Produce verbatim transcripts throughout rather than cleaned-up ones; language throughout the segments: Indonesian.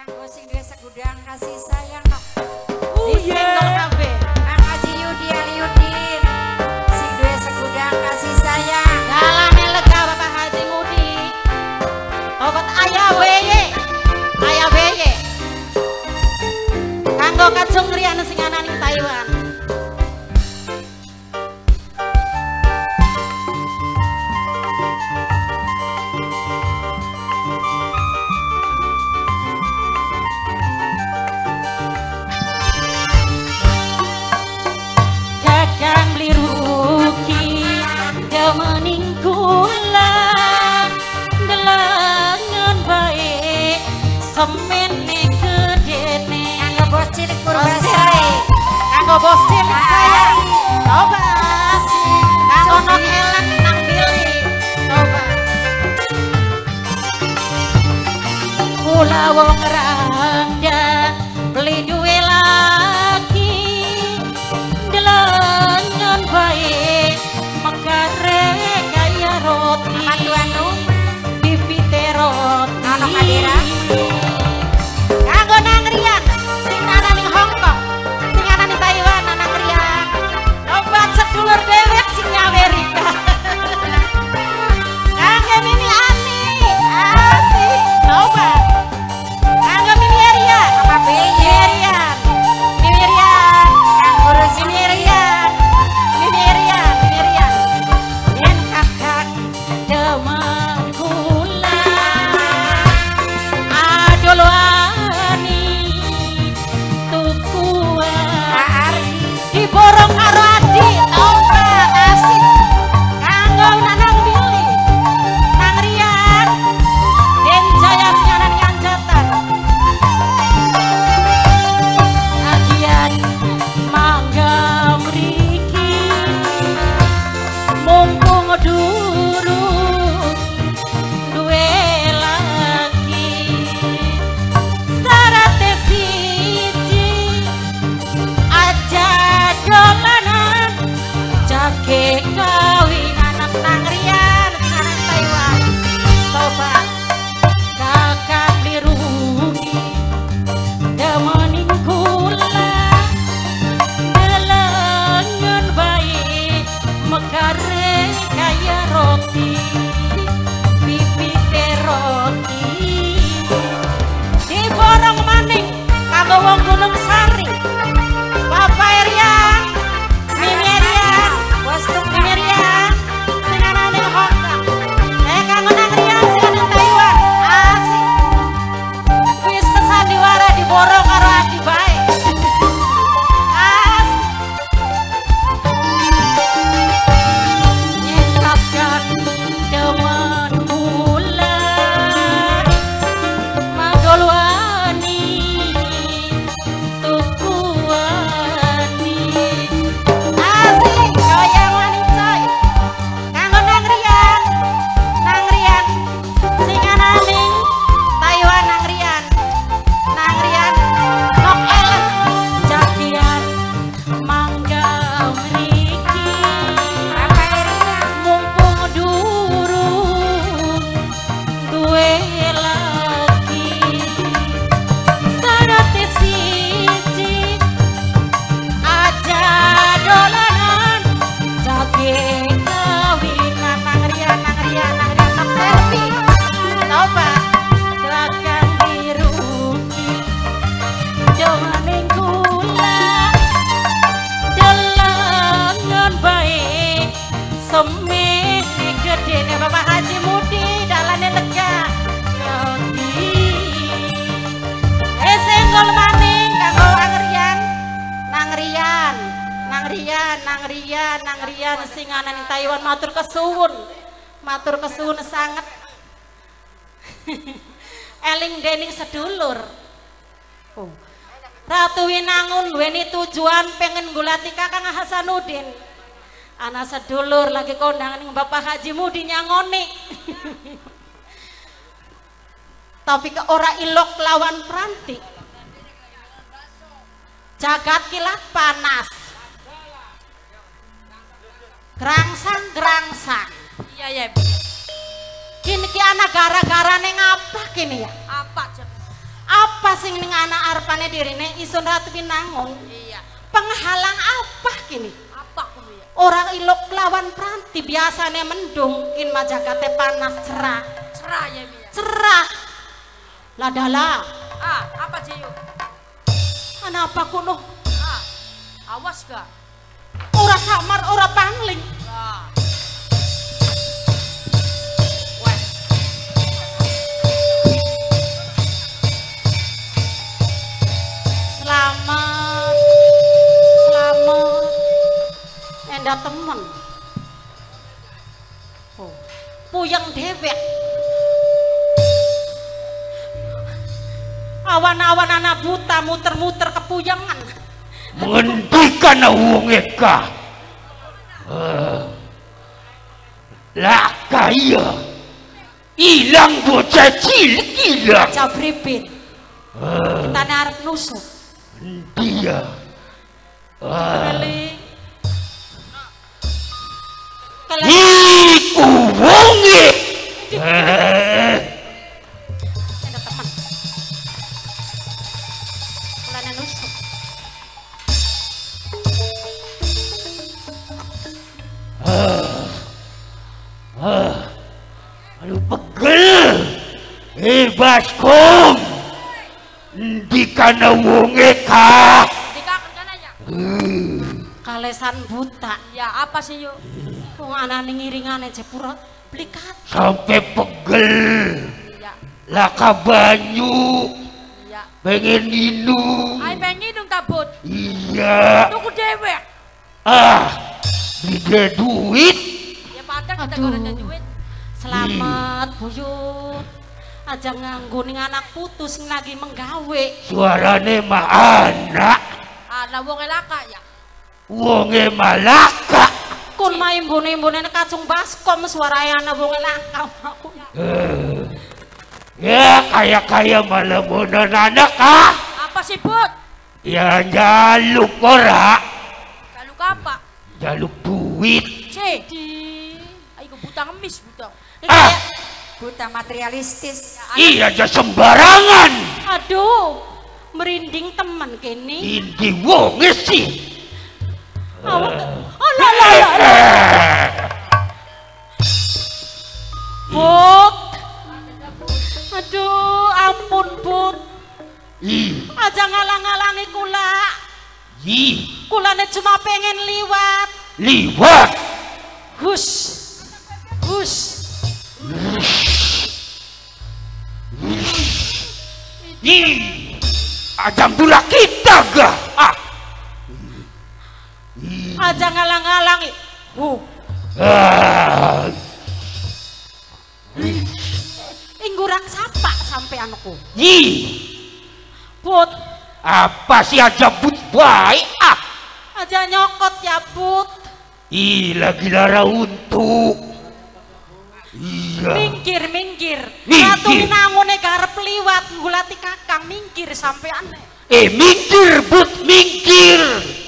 Kanggo sing duwe segudang kasih sayang kok. Oh yeah. Kang Haji Yudi Aliudin sing duwe segudang kasih sayang. Dalane lega Bapak Haji Mudi. Obat ayah weye. Ayah weye. Kanggo kacung rian sing ana ning Taiwan. Semene gedene kanggo bos cilik Purbasari, kanggo bos cilik saya. Coba kanggo nok elek nang Billy. Coba kula wong randa beli duwe lagi delengen bae mekare kaya roti Manduanu bibite roti ana kadira. Kanggo nang rian sing ana ning Hong Kong, sing ana ning Taiwan nang rian. Obat sedulur dewek sing Amerika. Kanggo Mimi Ani, asik. Coba. Kanggo Mimi Rian, Apa beye? Rian. Mimi Rian, Kanggo Rusi Mimi Rian. Mimi Rian, Mimi Rian. Yen kakak demen kula. Adol diborong karo Adi, coba asik. Kanggo nanang Billy, nang Rian, Den Jaya sing ana ning Anjatan. Agian mangga mriki, mumpung durung duwe lagi. Sarate siji aja dolanan jage kawinan nang rian nang Taiwan. Coba kakak dirungi demening kula delengen bae mekare kaya roti bibite roti diborong maning kanggo wong Gunung Sari. Bapak Erian, Mimi Erian, Bos tuk Mimi Erian, sing ana ning Hong Kong. Eh kanggo nang Rian sing ana ning Taiwan. Asik. Wis sesandiwara diborong karo Adi bae. Asik. Yen kakak demen kula magol wani tuku wani. Asik goyang wani coy. Kanggo nang Rian, nang Rian sing ana ning Taiwan nang Rian. Nang Rian nok elek jagian mangga mriki. apa Erina? Mumpung durung duwe lagi. Sarate siji aja dolanan jage kawinan nang rian nang rian nang rian nang selfie. Coba gerakan dirugi demening kula delengen bae semene gedene Bapak Haji Mudi dalane lega roti. Eh senggol maning kanggo angrian nang rian nang rian nang rian nang rian sing ana ning Taiwan matur kesuwun matur kesuwun sanget. Eling dening sedulur. Oh. Ratu Winangun duweni tujuan pengen gulati Kakang Hasanuddin. Anak sedulur lagi kondangan ning Bapak Haji Mudi nyangoni. Tapi ke ora ilok lawan Pranti. Jagat kilat panas. Gerangsang-gerangsang. Iya ya. Kini ki anak gara-gara neng apa kini ya? Apa coba? Apa apa sing ning anak arepane dirine isun Ratu Winangun? Iya. Penghalang apa kini? Apa kuwi ya? Orang ilok lawan pranti biasanya mendung kin majakate panas cerah. Cerah ya Mi ya. Cerah. Ladala. Ah, apa Jayu? Kenapa kuno? Ah. Awas ga? Ora samar, ora pangling. Ah. Wes. Selamat. Selamat. Endah temen. Oh. Puyeng dewek. Awan-awan anak buta muter-muter kepuyangan. Menghentikan wong eka. Uh, lah kaya hilang bocah cilik hilang. Cabripin. Uh, Kita arep nusuk. dia. Uh, Kali. Kali. Iku wonge. Uh, Ada teman. Kulane nusuk. uh, aduh pegel. Eh baskom. Di kana wong eka. Dikaken kan aja. Kalesan buta. Ya apa sih yuk? Wong anane ngiringane jepura blikat. Sampai pegel. Iya. Laka banyu. Iya. Pengen minum. Ai pengen dong tabut. Iya. Tunggu dewek. Ah, beda duit. Ya padahal kita Aduh. gak ada duit. Selamat buyut. Aja nganggo ning anak putus sing lagi menggawe. Suarane mah anak. Ana wong elaka ya. Wonge malaka. Kun mah imbune-imbune kacung baskom suarane ana wong elaka. Eh, ya kaya-kaya malamunan anak ah. Apa sih Bud? Ya jaluk ora. Kalau apa? Jaluk duit. C. Di Ayo buta ngemis buta. Ah, Buta materialistis. iya aja sembarangan. aduh, merinding temen kene. Ini wonge sih. Awak. Oh la la la. la. Eh, Bud. Aduh, ampun Bud. ih, Aja ngalang-ngalangi kula. ih, Kulane cuma pengen liwat. liwat. Hush. Hush. Ih, ajam dula kita gak? Ah, Aja ngalang-ngalangi. Huh. ah, Inggurak sapa sampai anakku. ih, Bud. apa sih aja but baik? Ah, Aja nyokot ya Bud. ih, lagi lara untuk. Iya. Minggir, minggir. Minggir. Ratu Winangun garep liwat nggulati kakang minggir sampai aneh. Eh, minggir but, minggir.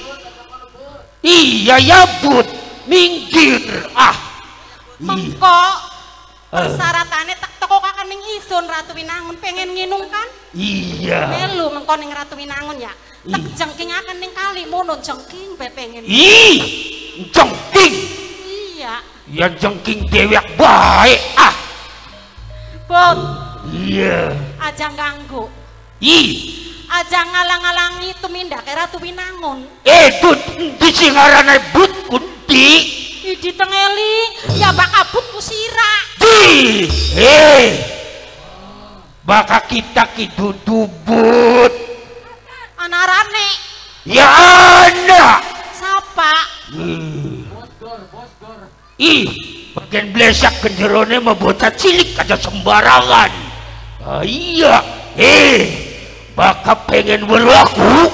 Iya ya but, minggir. Ah, ih, Mengko persyaratannya tak toko kakak ning isun Ratu Winangun pengen nginung kan? iya. Melu mengko ning Ratu Winangun ya. Tak jengking akan ning kali mono jengking be pengen. Ih, jengking. Iya. Ya jengking dewek baik. Ah, Bud, iya. aja ganggu. Ih, Aja ngalang-alangi tumindak ke Ratu Winangun. eh tut di singarana but kunti. Idi tengeli ya bakabut kusira. Di, eh, baka kita kidudu but. Anarane Ya anak. sapa? Ih, bagian blesak kenjerone mah bocah cilik aja sembarangan. Ah, iya, eh, baka pengen berlaku.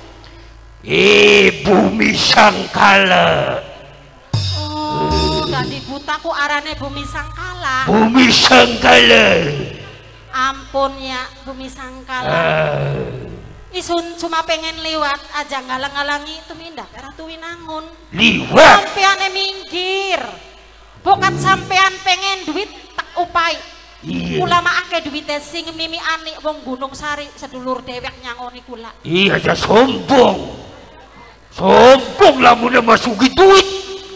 Eh, bumi sangkala. Oh, gadi butaku arane bumi sangkala. Bumi sangkala. Ampun ya bumi sangkala. Ah, Isun cuma pengen lewat aja ngalang-ngalangi tumindak Ratu Winangun. liwat. Sampeane minggir. Bukan sampean pengen duit tak upai. Iya. Kula mah akeh duwite sing mimi ani wong Gunung Sari sedulur dewek nyangoni kula. Iya aja sombong. Sombong lamunnya masuki duit.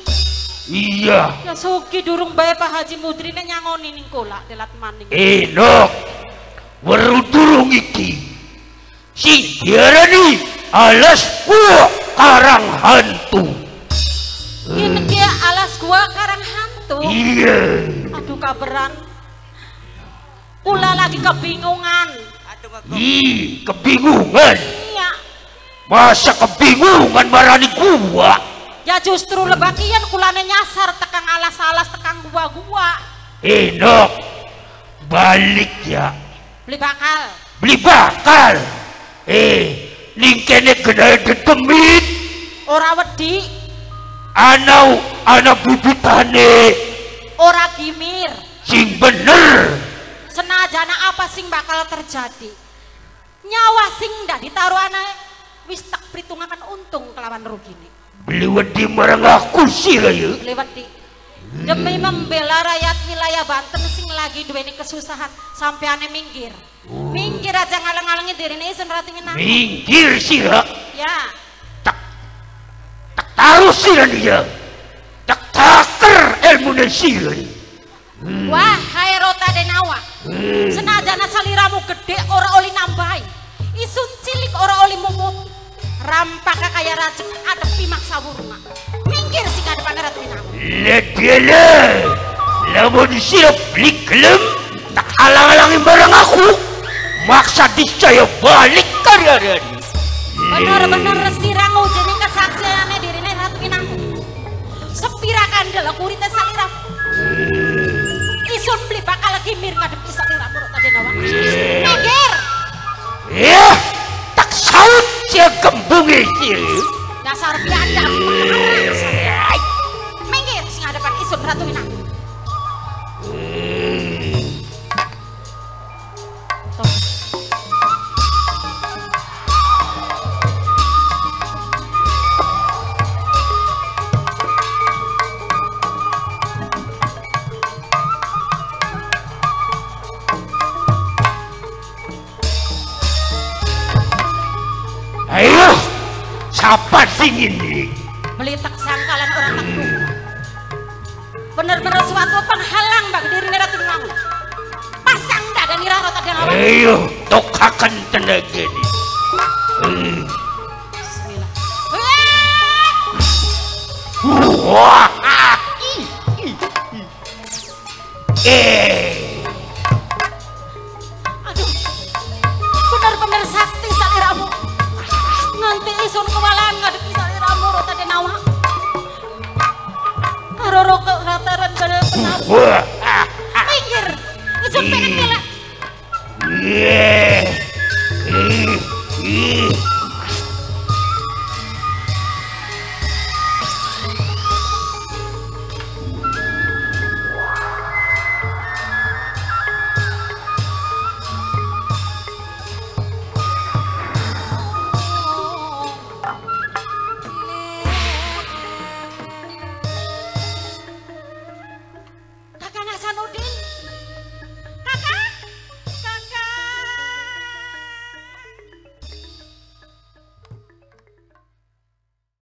Iya. Ya sugi durung bae Pak Haji Mudrine nyangoni ning kula delat maning. Enok. Weru durung iki. Sing diarani alas gua karang hantu. Ini dia alas gua karang hantu. Iya. Aduh kaberan. Kula lagi kebingungan. Ih, kebingungan. Iya. Masa kebingungan marani gua? Ya justru lebakian kulane nyasar tekang alas-alas tekang gua-gua. Enok. Balik ya. Beli bakal. Beli bakal. Eh, ning kene kena detemit. Ora wedi. Anau anak bibitane. Ora gimir. Sing bener. Senajana apa sing bakal terjadi. Nyawa sing dah ditaruh anak. Wis tak perhitungakan untung kelawan rugine. Beli wedi marang aku sih ya. Beli wedi. Demi membela rakyat wilayah Banten sing lagi duweni kesusahan sampai ane minggir. Minggir aja ngaleng-alengi dirine Isun Ratu Winangun. Minggir sih ya. Ya. Tak tak taruh sih dia. Tak taker ilmu sih. Wah, hai Rota Denawa. Senajana saliramu gede ora oli nambahi. Isun cilik ora oli mumut. Rampaka kaya racun adepi maksa wurma. Minggir sing ngadepan Ratu Winangun. Ledele. Lamun siap beli gelem tak halang-halangi barang aku. Maksa disaya balik karya-karya. Bener-bener resirang ujeni kesaksiannya dirine Ratu Winangun. Sepira kandel kurite saliramu. Isun beli bakal lagi mir ngadepi saliramu Rota Denawa. Minggir. Ya, tak saut sia gembungi sih. Dasar biadab. Minggir sing ngadepan Isun Ratu Winangun. Ayo, siapa sih ini? Beli tak sangkalan orang tak duga. Bener-bener suatu penghalang bagi diri Ratu Winangun. Pasang dada nira Rota Denawa. Ayo, tokakan tenaga ini. Hmm. Bismillah. Wah, eh, Aduh, bener-bener sakti saliramu. Nanti Isun kewalaan ngadepi saliramu Rota Denawa. Karoro ke rataran bala penabu. wah, Minggir, Isun pengen bela